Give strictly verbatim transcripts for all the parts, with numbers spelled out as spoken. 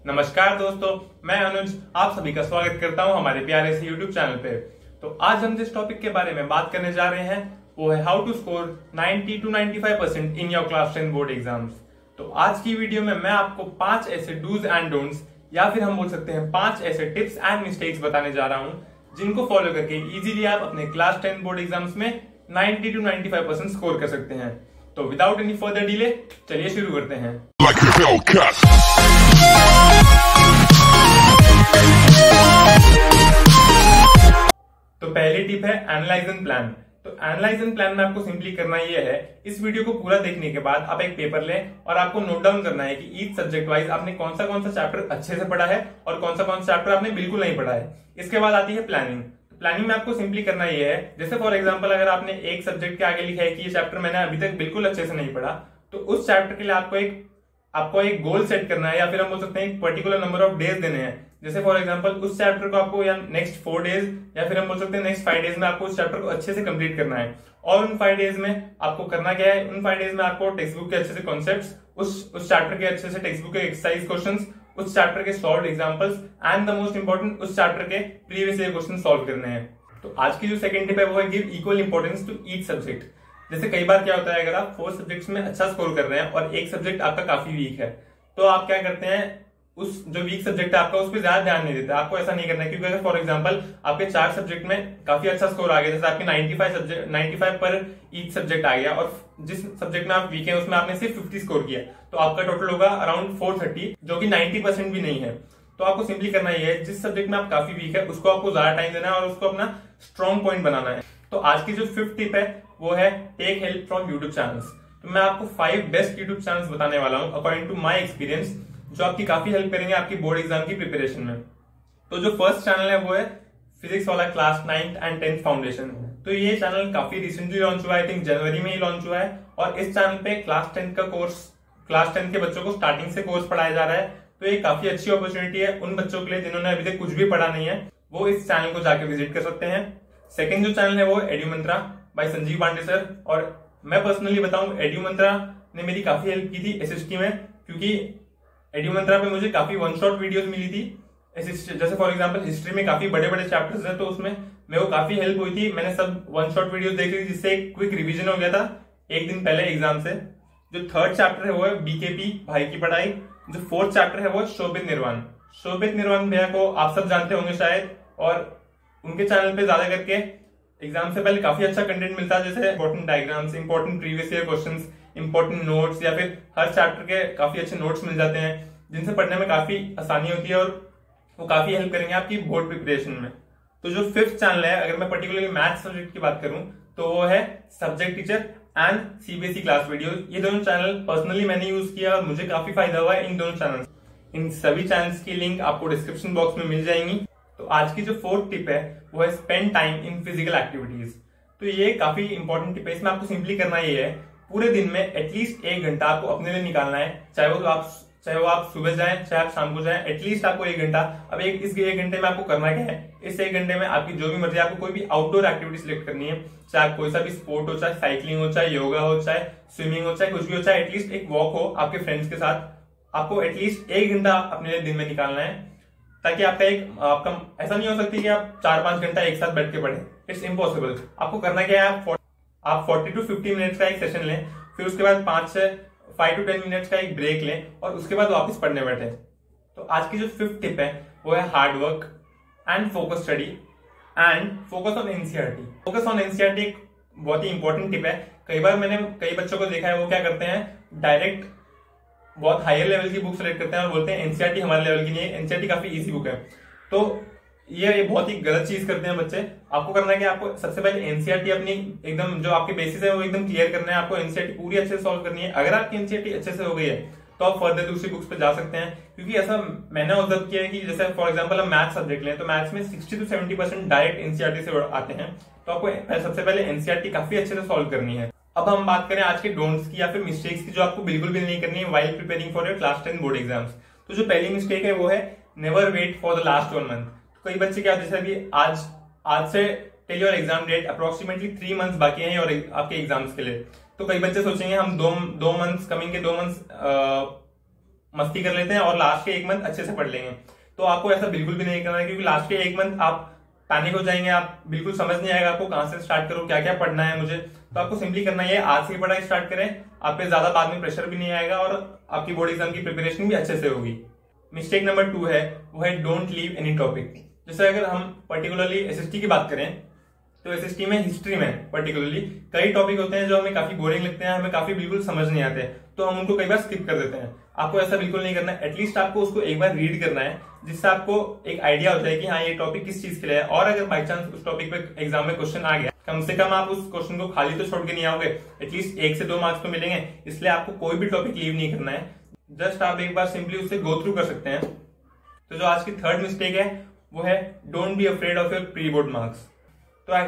नमस्कार दोस्तों, मैं अनुज आप सभी का स्वागत करता हूं हमारे प्यारे से यूट्यूब चैनल पे। तो आज हम जिस टॉपिक के बारे में बात करने जा रहे हैं वो है how to score ninety two ninety five percent in your class ten board exams. तो आज की वीडियो में मैं आपको पांच ऐसे डूज एंड डोंट्स या फिर हम बोल सकते हैं पांच ऐसे टिप्स एंड मिस्टेक्स बताने जा रहा हूं जिनको फॉलो करके इजीली आप अपने क्लास टेन बोर्ड एग्जाम्स में ninety two ninety five percent score कर सकते हैं। तो विदाउट एनी फर्दर डिले चलिए शुरू करते हैं। तो पहली टिप है एनालाइज एंड प्लान। तो एनालाइज एंड प्लान में आपको सिंपली करना ये है, इस वीडियो को पूरा देखने के बाद आप एक पेपर लें और आपको नोट डाउन करना है कि ईच सब्जेक्ट वाइज आपने कौन सा कौन सा चैप्टर अच्छे से पढ़ा है और कौन सा कौन सा चैप्टर आपने बिल्कुल नहीं पढ़ा है। इसके बाद आती है प्लानिंग। प्लानिंग में आपको सिंपली करना ये है, जैसे फॉर एग्जांपल अगर आपने एक सब्जेक्ट के आगे लिखा है कि ये चैप्टर मैंने अभी तक बिल्कुल अच्छे से नहीं पढ़ा, तो उस चैप्टर के लिए आपको एक आपको एक गोल सेट करना है या फिर हम बोल सकते हैं एक पर्टिकुलर नंबर ऑफ डेज देने हैं। जैसे फॉर एग्जांपल उस चैप्टर को आपको या नेक्स्ट फोर डेज या फिर हम बोल सकते हैं नेक्स्ट फाइव डेज में आपको उस चैप्टर को अच्छे से कंप्लीट करना है। और उन फाइव डेज में आपको करना क्या है, उन फाइव डेज में आपको टेक्स्ट बुक के अच्छे से कॉन्सेप्ट्स, उस उस चैप्टर के अच्छे से टेक्स्ट बुक के एक्सरसाइज क्वेश्चंस, उस चैप्टर के solve examples and the most important उस चैप्टर के प्रीवियस ईयर क्वेश्चन सॉल्व करने हैं। तो आज की जो सेकंड टिप है वो है give equal importance to each subject. जैसे कई बार क्या होता है, अगर आप फोर सब्जेक्ट्स में अच्छा स्कोर कर रहे हैं और एक सब्जेक्ट आपका काफी वीक है, तो आप क्या करते हैं, उस जो वीक सब्जेक्ट है आपका उस पर ज्यादा ध्यान नहीं देते। आपको ऐसा नहीं करना है, क्योंकि अगर फॉर एग्जांपल आपके चार सब्जेक्ट में काफी अच्छा स्कोर आ गया, जैसे आपके ninety five subject ninety five पर ईच सब्जेक्ट आ गया और जिस सब्जेक्ट में आप वीक है उसमें आपने सिर्फ फिफ्टी स्कोर किया, तो आपका टोटल होगा अराउंड फोर थर्टी, जो कि नाइंटी परसेंट भी नहीं है। तो आपको सिंपली करना ये है, जिस सब्जेक्ट में आप काफी वीक है उसको आपको ज्यादा टाइम देना है और उसको अपना स्ट्रॉन्ग पॉइंट बनाना है। तो आज की जो फिफ्थ टिप है वो है take help from YouTube channels. तो मैं आपको फाइव बेस्ट यूट्यूब चैनल्स बताने वाला हूं अकॉर्डिंग टू माई एक्सपीरियंस, जो आपकी काफी हेल्प करेंगे आपकी बोर्ड एग्जाम की प्रिपरेशन में। तो जो फर्स्ट चैनल है वो है फिजिक्स वाला class ninth and tenth foundation. तो ये चैनल काफी रिसेंटली लॉन्च हुआ है, आई थिंक जनवरी में ही लॉन्च हुआ है, और इस चैनल पे क्लास टेंथ का कोर्स क्लास टेंथ के बच्चों को स्टार्टिंग से कोर्स पढ़ाया जा रहा है। तो ये काफी अच्छी अपॉर्चुनिटी है उन बच्चों के लिए जिन्होंने अभी तक कुछ भी पढ़ा नहीं है, वो इस चैनल को जाके विजिट कर सकते हैं। सेकंड जो चैनल है वो edu mantra by Sanjeev Pandey sir. और मैं पर्सनली बताऊं, एड्यू मंत्रा ने मेरी काफी हेल्प की थी एसएसटी में, क्योंकि एड्यू मंत्रा पे मुझे काफी वन शॉट वीडियोस मिली थी। जैसे फॉर एग्जांपल हिस्ट्री में काफी बड़े बड़े चैप्टर्स हैं, तो उसमें मेरे को काफी हेल्प हुई थी। मैंने सब वन शॉट वीडियोस देख ली, जिससे एक क्विक रिवीजन हो गया था एक दिन पहले एग्जाम से। जो थर्ड चैप्टर है वो है बीकेपी भाई की पढ़ाई। जो फोर्थ चैप्टर है वो शोभित निर्वाण। शोभित निर्वाण भैया को आप सब जानते होंगे शायद, और उनके चैनल पे ज्यादा करके एग्जाम से पहले काफी अच्छा कंटेंट मिलता है, जैसे important diagrams, important previous year questions, important notes, या फिर हर चैप्टर के काफी अच्छे नोट्स मिल जाते हैं जिनसे पढ़ने में काफी आसानी होती है और वो काफी हेल्प करेंगे आपकी बोर्ड प्रिपरेशन में। तो जो फिफ्थ चैनल है, अगर मैं पर्टिकुलरली मैथ्स सब्जेक्ट की बात करूं, तो वो है subject teacher and CBSE class video. ये दोनों चैनल पर्सनली मैंने यूज किया और मुझे काफी फायदा हुआ है इन दोनों चैनल। इन सभी चैनल्स की लिंक आपको डिस्क्रिप्शन बॉक्स में मिल जाएंगी। तो आज की जो फोर्थ टिप है वो है spend time in physical activities. तो ये काफी इंपॉर्टेंट टिप है। इसमें आपको सिंपली करना ये है, पूरे दिन में एटलीस्ट एक घंटा आपको अपने लिए निकालना है, चाहे वो आप चाहे वो आप सुबह जाएं चाहे आप शाम को जाएं, एटलीस्ट आपको एक घंटा। अब एक इस एक घंटे में आपको करना क्या है, इस एक घंटे में आपकी जो भी मर्जी, आपको कोई भी आउटडोर एक्टिविटी सिलेक्ट करनी है, चाहे कोई सा भी स्पोर्ट हो, चाहे साइकिलिंग हो, चाहे योगा हो, चाहे स्विमिंग हो, चाहे कुछ भी हो, चाहे एटलीस्ट एक वॉक हो आपके फ्रेंड्स के साथ। आपको एटलीस्ट एक घंटा अपने लिए दिन में निकालना है, ताकि आपका एक आपका ऐसा नहीं हो सकती कि आप चार पांच घंटा एक साथ बैठ के पढ़े, इट्स इम्पॉसिबल। आपको करना क्या है, आप आप फोर्टी टू फिफ्टी मिनट्स का एक सेशन लें, फिर उसके बाद पांच से फाइव टू टेन मिनट्स का एक ब्रेक लें और उसके बाद वापस पढ़ने बैठे। तो आज की जो फिफ्थ टिप है वो है hard work and focus study and focus on NCERT. Focus on NCERT एक बहुत ही इंपॉर्टेंट टिप है। कई बार मैंने कई बच्चों को देखा है, वो क्या करते हैं, डायरेक्ट बहुत हायर लेवल की बुक सेलेक्ट करते हैं और बोलते हैं एनसीईआरटी हमारे लेवल की नहीं है, एनसीईआरटी काफी इजी बुक है। तो ये बहुत ही गलत चीज करते हैं बच्चे। आपको करना है कि आपको सबसे पहले एनसीईआरटी अपनी एकदम जो आपके बेसिस है वो एकदम क्लियर करना है। आपको एनसीईआरटी पूरी अच्छे से सॉल्व करनी है। अगर आपकी एनसीईआरटी अच्छे से हो गई है तो आप फर्दर दूसरी बुक्स पे जा सकते हैं, क्योंकि ऐसा मैंने ऑब्जर्व किया है कि जैसे फॉर एग्जांपल हम मैथ्स सब्जेक्ट लें तो मैथ्स में sixty to seventy percent direct NCERT से आते हैं। तो आपको सबसे पहले एनसीईआरटी काफी अच्छे से सॉल्व करनी है। अब हम बात करें आज के डोंट्स की या फिर मिस्टेक्स की, जो आपको बिल्कुल भी नहीं करनी है while preparing for your class ten board exams. तो जो पहली मिस्टेक है वो है never wait for the last one month. कई बच्चे क्या, जैसे अभी आज आज से till your exam date approximately three months बाकी हैं और आपके एग्जाम्स के लिए। तो कई बच्चे सोचेंगे हम दो दो मंथ्स कमिंग के दो मंथ्स मस्ती कर लेते हैं और लास्ट के एक मंथ अच्छे से पढ़ लेंगे। तो आपको ऐसा बिल्कुल भी नहीं करना है, क्योंकि लास्ट के एक मंथ आप पैनिक हो जाएंगे, आप बिल्कुल समझ नहीं आएगा आपको कहां से स्टार्ट करो, क्या क्या पढ़ना है मुझे। तो आपको सिंपली करना है आज से पढ़ाई स्टार्ट करें, आप पे ज्यादा बाद में प्रेशर भी नहीं आएगा और आपकी बोर्ड एग्जाम की प्रिपरेशन भी अच्छे से होगी। मिस्टेक नंबर टू है वो है डोंट लीव एनी टॉपिक। जैसे अगर हम पर्टिकुलरली एसएसटी की बात करें तो एसएसटी में हिस्ट्री में पर्टिकुलरली कई टॉपिक होते हैं जो हमें काफी बोरिंग लगते हैं, हमें काफी बिल्कुल समझ नहीं आते, तो हम उनको कई बार स्किप कर देते हैं। आपको ऐसा बिल्कुल नहीं करना है, एटलीस्ट आपको उसको एक बार रीड करना है, जिससे आपको एक आइडिया हो जाए कि हाँ ये टॉपिक किस चीज के लिए है। और अगर बाई चांस उस टॉपिक पे एग्जाम में क्वेश्चन आ गया, कम से कम आप उस क्वेश्चन को खाली तो छोड़ के नहीं आओगे, एटलीस्ट एक से दो मार्क्स तो मिलेंगे। इसलिए आपको कोई भी टॉपिक लीव नहीं करना है, जस्ट आप एक बार सिंपली उससे गो थ्रू कर सकते हैं। तो जो आज की थर्ड मिस्टेक है वो है don't be afraid of your pre board marks. तो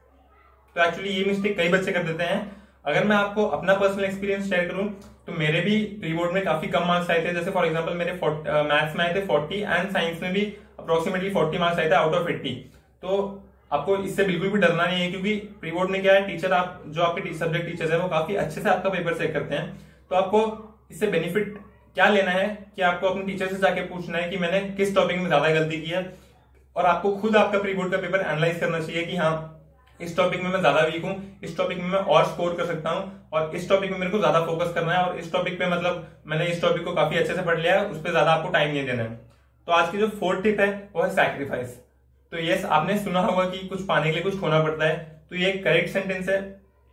तो एक्चुअली ये मिस्टेक कई बच्चे कर देते हैं। अगर मैं आपको अपना पर्सनल एक्सपीरियंस शेयर करूं तो मेरे भी प्री बोर्ड में काफी कम मार्क्स आए थे। जैसे फॉर एग्जांपल मेरे मैथ्स में आए थे फोर्टी एंड साइंस में भी अप्रोक्सीमेटली फोर्टी मार्क्स आए थे आउट ऑफ एट्टी। तो आपको इससे बिल्कुल भी डरना नहीं है, क्योंकि प्री बोर्ड में क्या है, टीचर आप जो आपके सब्जेक्ट टीचर्स है वो काफी अच्छे से आपका पेपर चेक करते हैं। तो आपको इससे बेनिफिट क्या लेना है कि आपको अपने टीचर से जाके पूछना है कि मैंने किस टॉपिक में ज्यादा गलती की है, और आपको खुद आपका प्री बोर्ड का पेपर एनालाइज करना चाहिए कि हाँ इस टॉपिक में मैं ज्यादा वीक हूं, इस टॉपिक में मैं और स्कोर कर सकता हूं, और इस टॉपिक में मेरे को ज्यादा फोकस करना है, और इस टॉपिक पे मतलब मैंने इस टॉपिक को काफी अच्छे से पढ़ लिया है, उस पर ज्यादा आपको टाइम नहीं देना है। तो आज की जो फोर्थ टिप है वो है सैक्रिफाइस। तो यस, आपने सुना होगा कि कुछ पाने के लिए कुछ खोना पड़ता है, तो ये करेक्ट सेंटेंस है।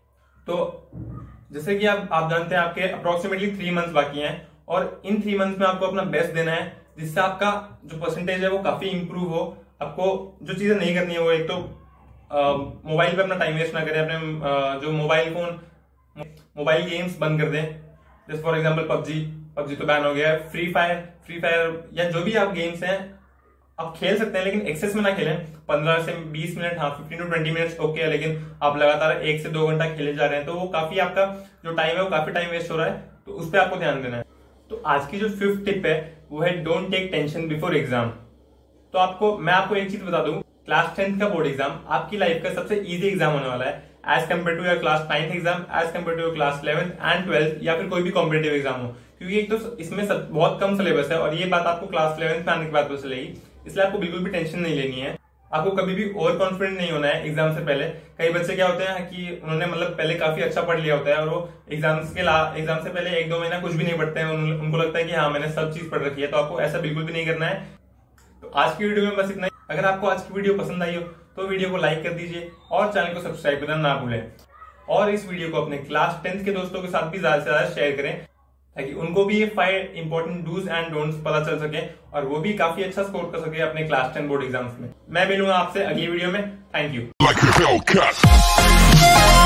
तो जैसे कि आप आप जानते हैं आपके अप्रोक्सीमेटली थ्री मंथ्स बाकी हैं, और इन थ्री मंथ्स में आपको अपना बेस्ट देना है, जिससे आपका जो परसेंटेज है वो काफी इंप्रूव हो। आपको जो चीजें नहीं करनी है वो एक तो मोबाइल uh, पे अपना टाइम वेस्ट ना करें, अपने uh, जो मोबाइल फोन मोबाइल गेम्स बंद कर दें। जैसे फॉर एग्जांपल पबजी पबजी तो बैन हो गया है, फ्री फायर फ्री फायर या जो भी आप गेम्स हैं आप खेल सकते हैं, लेकिन एक्सेस में ना खेलें। पंद्रह से बीस मिनट, हाँ fifteen to twenty minutes okay है, लेकिन आप लगातार एक से दो घंटा खेले जा रहे हैं तो वो काफी आपका जो टाइम है वो काफी टाइम वेस्ट हो रहा है, तो उस पर आपको ध्यान देना है। तो आज की जो फिफ्थ टिप है वो है don't take tension before exam. तो आपको मैं आपको एक चीज बता दूं, क्लास टेंथ का बोर्ड एग्जाम आपकी लाइफ का सबसे इजी एग्जाम होने वाला है as compare to your class ninth exam, as compare to your class eleventh and twelfth, या फिर कोई भी कॉम्पिटेटिव एग्जाम हो, क्योंकि एक तो इसमें सब, बहुत कम सिलेबस है, और ये बात आपको क्लास इलेवेंथ में आने के बाद पता चलेगी। इसलिए आपको बिल्कुल भी टेंशन नहीं लेनी है, आपको कभी भी ओवर कॉन्फिडेंट नहीं होना है एग्जाम से पहले। कई बच्चे क्या होते हैं कि उन्होंने मतलब पहले काफी अच्छा पढ़ लिया होता है, और वो एग्जाम्स के एग्जाम से पहले एक दो महीना कुछ भी नहीं पढ़ते हैं, उनको लगता है कि हाँ मैंने सब चीज पढ़ रखी है। तो आपको ऐसा बिल्कुल भी नहीं करना है। तो आज की वीडियो में बस इतना ही। अगर आपको आज की वीडियो पसंद आई हो तो वीडियो को लाइक कर दीजिए और चैनल को सब्सक्राइब करना ना भूलें, और इस वीडियो को अपने क्लास टेंथ के दोस्तों के साथ भी ज्यादा से ज्यादा शेयर करें, ताकि उनको भी ये five important dos and don'ts पता चल सके और वो भी काफी अच्छा स्कोर कर सके अपने क्लास टेन बोर्ड एग्जाम्स में। मैं मिलूंगा आपसे अगली वीडियो में। Thank you.